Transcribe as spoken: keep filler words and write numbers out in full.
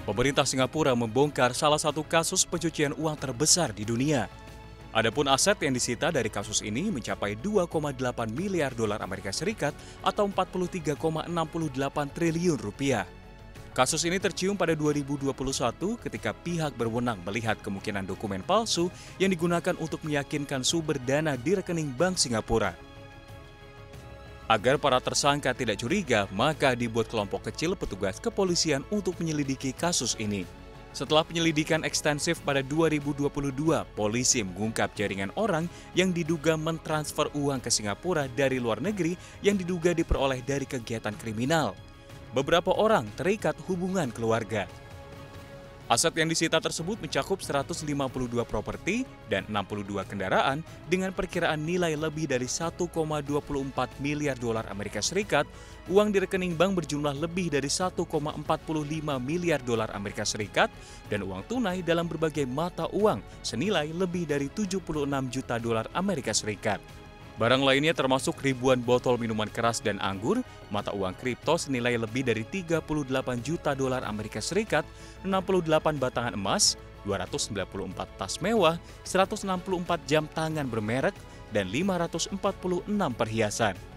Pemerintah Singapura membongkar salah satu kasus pencucian uang terbesar di dunia. Adapun aset yang disita dari kasus ini mencapai dua koma delapan miliar dolar Amerika Serikat atau empat puluh tiga koma enam delapan triliun rupiah. Kasus ini tercium pada dua ribu dua puluh satu ketika pihak berwenang melihat kemungkinan dokumen palsu yang digunakan untuk meyakinkan sumber dana di rekening Bank Singapura. Agar para tersangka tidak curiga, maka dibuat kelompok kecil petugas kepolisian untuk menyelidiki kasus ini. Setelah penyelidikan ekstensif pada dua ribu dua puluh dua, polisi mengungkap jaringan orang yang diduga mentransfer uang ke Singapura dari luar negeri yang diduga diperoleh dari kegiatan kriminal. Beberapa orang terikat hubungan keluarga. Aset yang disita tersebut mencakup seratus lima puluh dua properti dan enam puluh dua kendaraan dengan perkiraan nilai lebih dari satu koma dua empat miliar dolar Amerika Serikat, uang di rekening bank berjumlah lebih dari satu koma empat lima miliar dolar Amerika Serikat, dan uang tunai dalam berbagai mata uang senilai lebih dari tujuh puluh enam juta dolar Amerika Serikat. Barang lainnya termasuk ribuan botol minuman keras dan anggur, mata uang kripto senilai lebih dari tiga puluh delapan juta dolar Amerika Serikat, enam puluh delapan batangan emas, dua ratus sembilan puluh empat tas mewah, seratus enam puluh empat jam tangan bermerek, dan lima ratus empat puluh enam perhiasan.